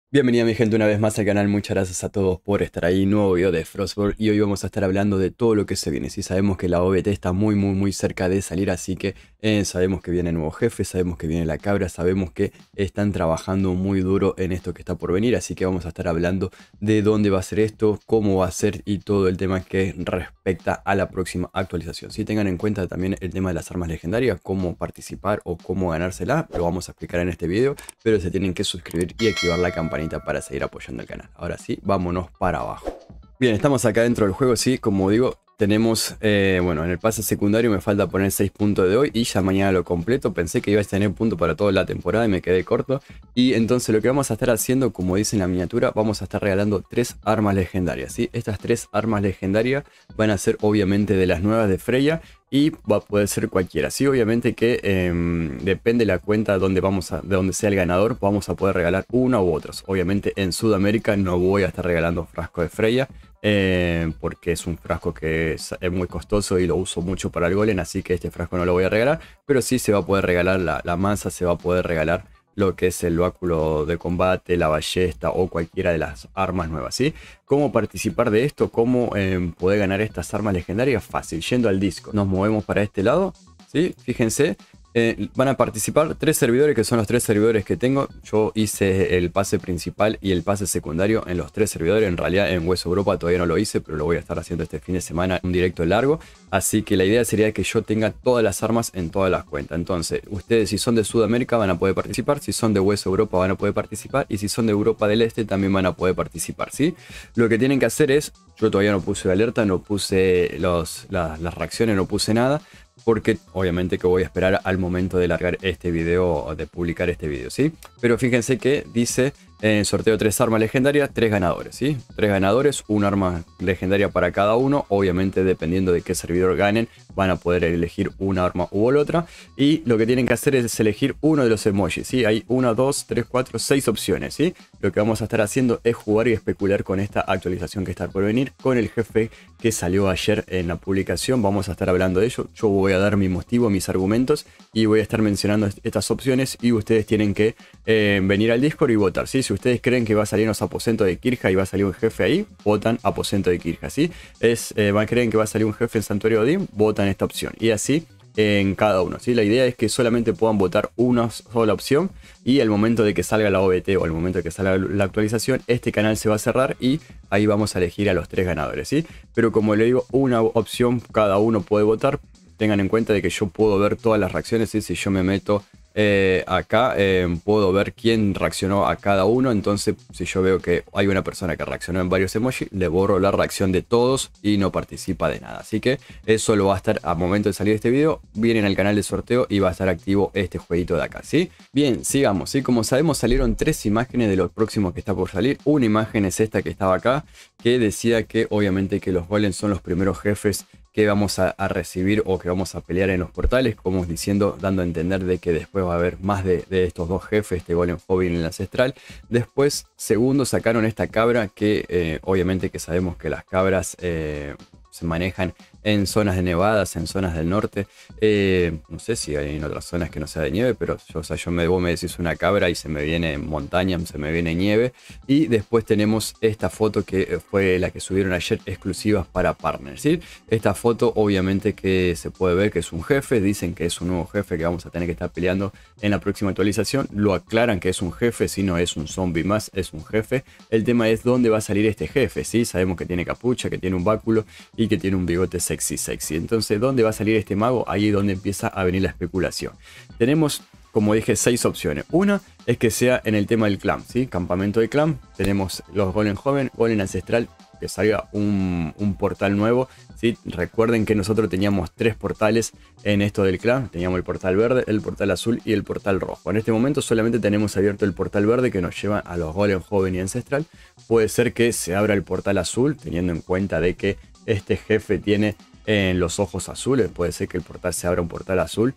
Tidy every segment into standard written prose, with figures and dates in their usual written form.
Bienvenida mi gente una vez más al canal, muchas gracias a todos por estar ahí, nuevo video de Frostborn y hoy vamos a estar hablando de todo lo que se viene. Sí, sabemos que la OBT está muy cerca de salir, así que sabemos que viene nuevo jefe, sabemos que viene la cabra, sabemos que están trabajando muy duro en esto que está por venir, así que vamos a estar hablando de dónde va a ser esto, cómo va a ser y todo el tema que respecta a la próxima actualización. Sí, tengan en cuenta también el tema de las armas legendarias, cómo participar o cómo ganársela, lo vamos a explicar en este video, pero se tienen que suscribir y activar la campanita para seguir apoyando el canal. Ahora sí, vámonos para abajo. Bien, estamos acá dentro del juego, sí, como digo, tenemos, bueno, en el pase secundario me falta poner 6 puntos de hoy y ya mañana lo completo. Pensé que iba a tener punto para toda la temporada y me quedé corto. Y entonces lo que vamos a estar haciendo, como dice en la miniatura, vamos a estar regalando 3 armas legendarias, ¿sí? Estas 3 armas legendarias van a ser obviamente de las nuevas de Freya y va a poder ser cualquiera. Sí, obviamente que depende de la cuenta donde de donde sea el ganador, vamos a poder regalar una u otros. Obviamente en Sudamérica no voy a estar regalando frasco de Freya. Porque es un frasco que es muy costoso y lo uso mucho para el golem, así que este frasco no lo voy a regalar, pero sí se va a poder regalar la mansa, se va a poder regalar lo que es el báculo de combate, la ballesta o cualquiera de las armas nuevas, ¿sí? ¿Cómo participar de esto? ¿Cómo poder ganar estas armas legendarias? Fácil, yendo al Discord. Nos movemos para este lado, ¿sí? Fíjense. Van a participar 3 servidores que son los 3 servidores que tengo. Yo hice el pase principal y el pase secundario en los 3 servidores. En realidad en Hueso Europa todavía no lo hice, pero lo voy a estar haciendo este fin de semana, un directo largo. Así que la idea sería que yo tenga todas las armas en todas las cuentas. Entonces ustedes si son de Sudamérica van a poder participar, si son de Hueso Europa van a poder participar y si son de Europa del Este también van a poder participar, ¿sí? Lo que tienen que hacer es, yo todavía no puse alerta, no puse las reacciones, no puse nada, porque obviamente que voy a esperar al momento de largar este video o de publicar este video, ¿sí? Pero fíjense que dice sorteo 3 armas legendarias, 3 ganadores, ¿sí? 3 ganadores, un arma legendaria para cada uno. Obviamente dependiendo de qué servidor ganen van a poder elegir una arma u otra. Y lo que tienen que hacer es elegir uno de los emojis, ¿sí? Hay 1, 2, 3, 4, 6 opciones, ¿sí? Lo que vamos a estar haciendo es jugar y especular con esta actualización que está por venir, con el jefe que salió ayer en la publicación. Vamos a estar hablando de ello. Yo voy a dar mi motivo, mis argumentos y voy a estar mencionando estas opciones y ustedes tienen que venir al Discord y votar, ¿sí? Si ustedes creen que va a salir los aposentos de Kirja y va a salir un jefe ahí, votan aposento de Kirja, ¿sí? Creen que va a salir un jefe en Santuario Odín, votan esta opción y así en cada uno, ¿sí? La idea es que solamente puedan votar una sola opción y al momento de que salga la OBT o al momento de que salga la actualización, este canal se va a cerrar y ahí vamos a elegir a los 3 ganadores, ¿sí? Pero como le digo, una opción cada uno puede votar. Tengan en cuenta de que yo puedo ver todas las reacciones, ¿sí? Si yo me meto acá, puedo ver quién reaccionó a cada uno. Entonces, si yo veo que hay una persona que reaccionó en varios emojis, le borro la reacción de todos y no participa de nada. Así que eso lo va a estar al momento de salir este video. Vienen al canal de sorteo y va a estar activo este jueguito de acá, ¿sí? Bien, sigamos, ¿sí? Como sabemos, salieron 3 imágenes de lo próximo que está por salir. Una imagen es esta que estaba acá, que decía que obviamente que los golems son los primeros jefes que vamos a recibir o que vamos a pelear en los portales, como diciendo, dando a entender de que después va a haber más de estos 2 jefes, este golem joven y el ancestral. Después, segundo, sacaron esta cabra que obviamente que sabemos que las cabras se manejan en zonas de nevadas, en zonas del norte. No sé si hay en otras zonas que no sea de nieve, pero yo, o sea, vos me decís una cabra y se me viene montaña, se me viene nieve. Y después tenemos esta foto que fue la que subieron ayer, exclusivas para partners, ¿sí? Esta foto obviamente que se puede ver que es un jefe, dicen que es un nuevo jefe que vamos a tener que estar peleando en la próxima actualización. Lo aclaran que es un jefe, si no es un zombie más, es un jefe. El tema es dónde va a salir este jefe, ¿sí? Sabemos que tiene capucha, que tiene un báculo y que tiene un bigote sexy. Entonces, ¿dónde va a salir este mago? Ahí es donde empieza a venir la especulación. Tenemos, como dije, 6 opciones. Una es que sea en el tema del clan, ¿sí? Campamento del clan. Tenemos los golem joven, golem ancestral, que salga un portal nuevo, ¿sí? Recuerden que nosotros teníamos 3 portales en esto del clan. Teníamos el portal verde, el portal azul y el portal rojo. En este momento solamente tenemos abierto el portal verde que nos lleva a los golem joven y ancestral. Puede ser que se abra el portal azul, teniendo en cuenta de que este jefe tiene en los ojos azules. Puede ser que el portal se abra un portal azul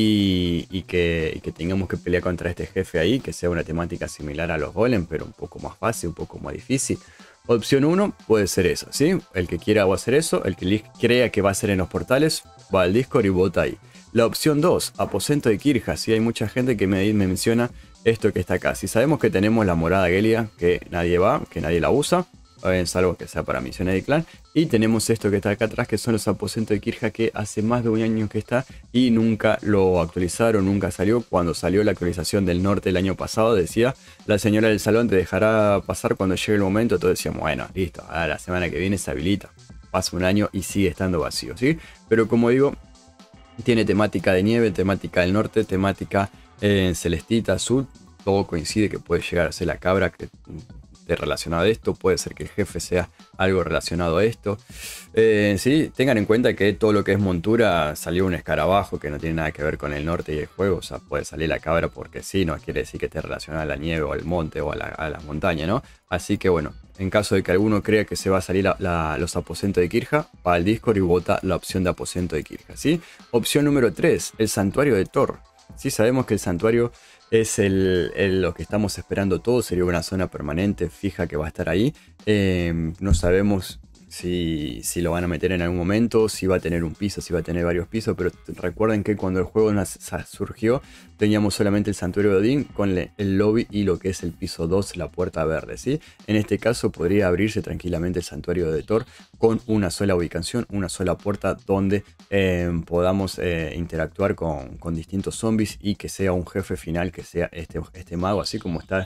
y que tengamos que pelear contra este jefe ahí, que sea una temática similar a los golem, pero un poco más fácil, un poco más difícil. Opción 1 puede ser eso, ¿sí? El que quiera va a hacer eso, el que crea que va a ser en los portales, va al Discord y vota ahí. La opción 2, aposento de Kirja. Sí, hay mucha gente que me menciona esto que está acá. Si sabemos que tenemos la morada Gelia, que nadie va, que nadie la usa, salvo que sea para misiones de clan. Y tenemos esto que está acá atrás, que son los aposentos de Kirja, que hace más de un año que está y nunca lo actualizaron, nunca salió. Cuando salió la actualización del norte el año pasado, decía, la señora del salón te dejará pasar cuando llegue el momento. Todos decíamos, bueno, listo, a la semana que viene se habilita. Pasa un año y sigue estando vacío, ¿sí? Pero como digo, tiene temática de nieve, temática del norte, temática celestita, azul. Todo coincide que puede llegar a ser la cabra que esté relacionado a esto. Puede ser que el jefe sea algo relacionado a esto. Sí, tengan en cuenta que todo lo que es montura salió un escarabajo que no tiene nada que ver con el norte y el juego. O sea, puede salir la cabra porque sí, no quiere decir que esté relacionada a la nieve o al monte o a la montaña, ¿no? Así que bueno, en caso de que alguno crea que se va a salir los aposentos de Kirja, va al Discord y vota la opción de aposento de Kirja, ¿sí? Opción número 3, el santuario de Thor. Sí, sabemos que el santuario es lo que estamos esperando todos. Sería una zona permanente, fija, que va a estar ahí. No sabemos si lo van a meter en algún momento, si va a tener un piso, si va a tener varios pisos. Pero recuerden que cuando el juego surgió, teníamos solamente el santuario de Odín con el lobby y lo que es el piso 2, la puerta verde, ¿sí? En este caso podría abrirse tranquilamente el santuario de Thor con una sola ubicación, una sola puerta donde podamos interactuar con distintos zombies y que sea un jefe final, que sea este mago, así como está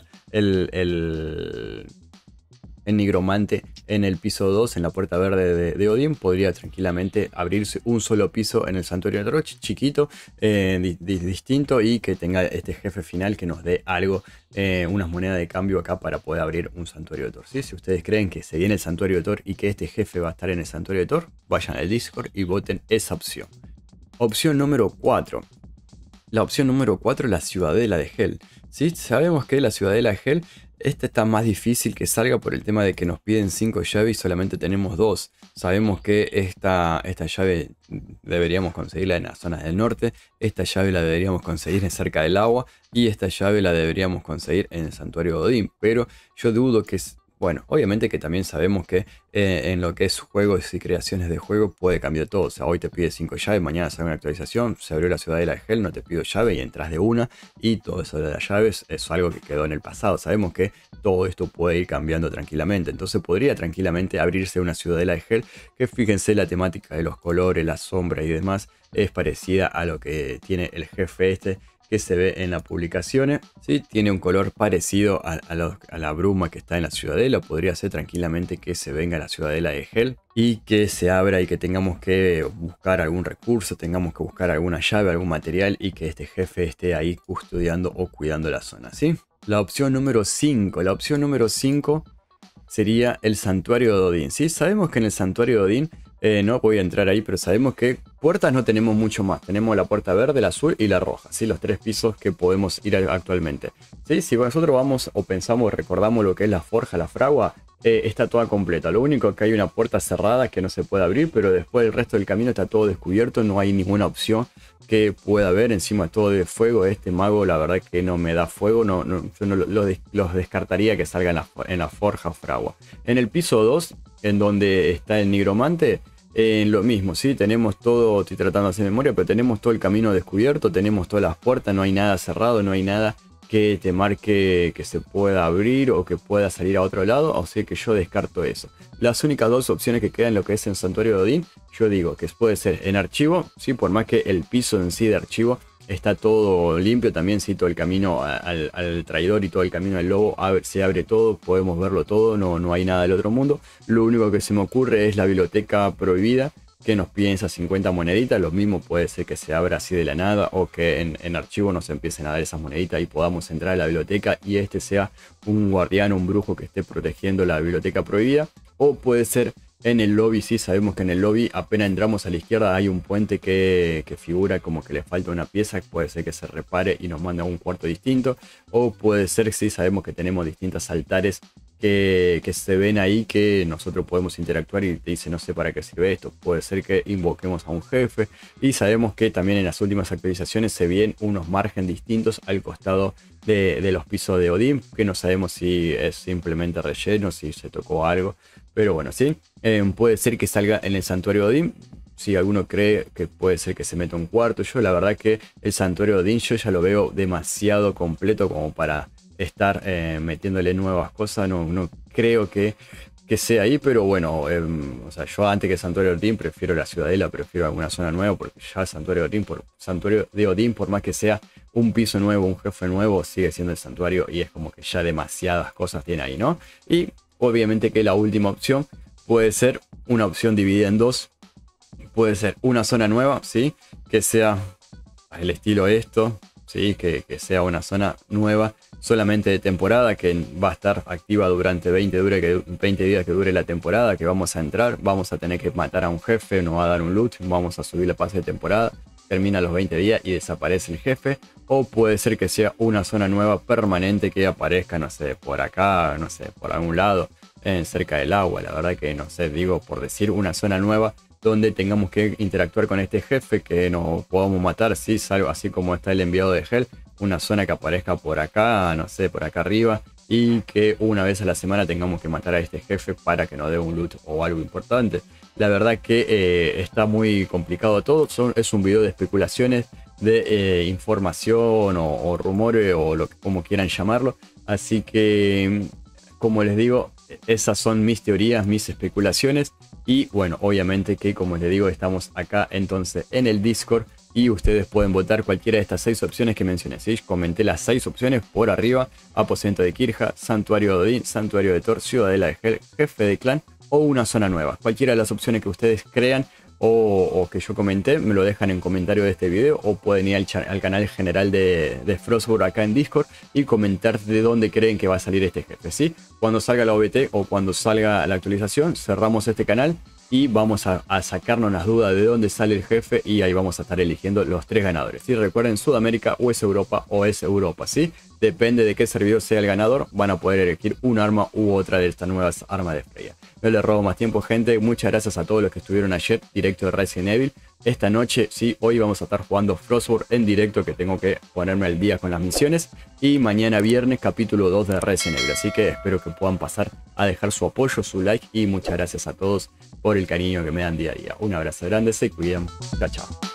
el nigromante en el piso 2, en la puerta verde de Odín. Podría tranquilamente abrirse un solo piso en el santuario de Thor, chiquito, distinto, y que tenga este jefe final que nos dé algo, unas monedas de cambio acá para poder abrir un santuario de Thor, ¿sí? Si ustedes creen que se viene el santuario de Thor y que este jefe va a estar en el santuario de Thor, vayan al Discord y voten esa opción. Opción número 4. La opción número 4 es la ciudadela de Hel. ¿Sí? Sabemos que la ciudadela de Hel, esta está más difícil que salga por el tema de que nos piden 5 llaves y solamente tenemos 2. Sabemos que esta llave deberíamos conseguirla en las zonas del norte. Esta llave la deberíamos conseguir cerca del agua. Y esta llave la deberíamos conseguir en el santuario de Odín. Pero yo dudo que... Bueno, obviamente que también sabemos que en lo que es juegos y creaciones de juego puede cambiar todo. O sea, hoy te pide 5 llaves, mañana sale una actualización, se abrió la ciudadela de Hel, no te pido llave y entras de una. Y todo eso de las llaves es algo que quedó en el pasado. Sabemos que todo esto puede ir cambiando tranquilamente. Entonces podría tranquilamente abrirse una ciudadela de Hel, que fíjense la temática de los colores, las sombras y demás es parecida a lo que tiene el jefe este, que se ve en las publicaciones, ¿sí? Tiene un color parecido a la bruma que está en la ciudadela. Podría ser tranquilamente que se venga a la ciudadela de Hel y que se abra y que tengamos que buscar algún recurso, tengamos que buscar alguna llave, algún material y que este jefe esté ahí custodiando o cuidando la zona, ¿sí? La opción número 5. La opción número 5 sería el santuario de Odín, ¿sí? Sabemos que en el santuario de Odín, no voy a entrar ahí, pero sabemos que puertas no tenemos mucho más. Tenemos la puerta verde, la azul y la roja, ¿sí? Los 3 pisos que podemos ir actualmente, ¿sí? Si nosotros vamos o pensamos, recordamos lo que es la forja, la fragua, está toda completa. Lo único que hay una puerta cerrada que no se puede abrir, pero después el resto del camino está todo descubierto. No hay ninguna opción que pueda haber. Encima todo de fuego. Este mago la verdad que no me da fuego. Yo no los descartaría que salga en la forja o fragua. En el piso 2, en donde está el nigromante, lo mismo, ¿sí? Tenemos todo, estoy tratando de hacer memoria, pero tenemos todo el camino descubierto, tenemos todas las puertas, no hay nada cerrado, no hay nada que te marque que se pueda abrir o que pueda salir a otro lado, o sea que yo descarto eso. Las únicas 2 opciones que quedan en lo que es el santuario de Odín, yo digo que puede ser en archivo, ¿sí? Por más que el piso en sí de archivo está todo limpio también, sí, todo el camino al traidor y todo el camino al lobo se abre todo, podemos verlo todo, no hay nada del otro mundo. Lo único que se me ocurre es la biblioteca prohibida, que nos piden esas 50 moneditas. Lo mismo puede ser que se abra así de la nada o que en archivo nos empiecen a dar esas moneditas y podamos entrar a la biblioteca y este sea un guardián, un brujo que esté protegiendo la biblioteca prohibida. O puede ser en el lobby, sí, sabemos que en el lobby apenas entramos a la izquierda hay un puente que figura como que le falta una pieza, puede ser que se repare y nos mande a un cuarto distinto. O puede ser, sí, sabemos que tenemos distintos altares que se ven ahí que nosotros podemos interactuar y te dice no sé para qué sirve esto. Puede ser que invoquemos a un jefe y sabemos que también en las últimas actualizaciones se ven unos márgenes distintos al costado de los pisos de Odín, que no sabemos si es simplemente relleno, si se tocó algo, pero bueno, sí, puede ser que salga en el santuario de Odín. si alguno cree que puede ser que se meta un cuarto. Yo la verdad que el Santuario de Odín yo ya lo veo demasiado completo como para estar metiéndole nuevas cosas. No creo que sea ahí, pero bueno, o sea, yo antes que Santuario de Odín prefiero la Ciudadela, prefiero alguna zona nueva, porque ya Santuario de Odín, por más que sea un piso nuevo, un jefe nuevo, sigue siendo el santuario y es como que ya demasiadas cosas tiene ahí, ¿no? Y obviamente que la última opción puede ser una opción dividida en dos, puede ser una zona nueva, ¿sí? Que sea el estilo esto, ¿sí? Que sea una zona nueva solamente de temporada, que va a estar activa durante 20 días que dure la temporada, que vamos a entrar, vamos a tener que matar a un jefe, nos va a dar un loot, vamos a subir la pase de temporada, termina los 20 días y desaparece el jefe. O puede ser que sea una zona nueva permanente que aparezca, no sé, por acá, no sé, por algún lado, cerca del agua. La verdad que no sé, digo por decir una zona nueva donde tengamos que interactuar con este jefe, que nos podamos matar, ¿sí? Salvo así como está el enviado de Hell, una zona que aparezca por acá, no sé, por acá arriba, y que una vez a la semana tengamos que matar a este jefe para que nos dé un loot o algo importante. La verdad que está muy complicado todo, es un video de especulaciones, de información o rumores o como quieran llamarlo, así que como les digo, esas son mis teorías, mis especulaciones. Y bueno, obviamente que como les digo, estamos acá entonces en el Discord y ustedes pueden votar cualquiera de estas 6 opciones que mencioné, ¿sí? Comenté las 6 opciones por arriba: aposento de Kirja, Santuario de Odín, Santuario de Thor, Ciudadela de Hell, Jefe de Clan o una zona nueva. Cualquiera de las opciones que ustedes crean o que yo comenté, me lo dejan en comentario de este video, o pueden ir al canal general de Frostburg acá en Discord y comentar de dónde creen que va a salir este jefe, ¿sí? Cuando salga la OBT o cuando salga la actualización, cerramos este canal y vamos a sacarnos las dudas de dónde sale el jefe, y ahí vamos a estar eligiendo los 3 ganadores, ¿sí? Recuerden, Sudamérica o es Europa, ¿sí? Depende de qué servidor sea el ganador, van a poder elegir un arma u otra de estas nuevas armas de Freya. No les robo más tiempo, gente. Muchas gracias a todos los que estuvieron ayer directo de Resident Evil. Esta noche, sí, hoy vamos a estar jugando Frostburg en directo, que tengo que ponerme al día con las misiones. Y mañana viernes, capítulo 2 de Resident Evil. Así que espero que puedan pasar a dejar su apoyo, su like. Y muchas gracias a todos por el cariño que me dan día a día. Un abrazo grande, se cuidan. Chao, chao.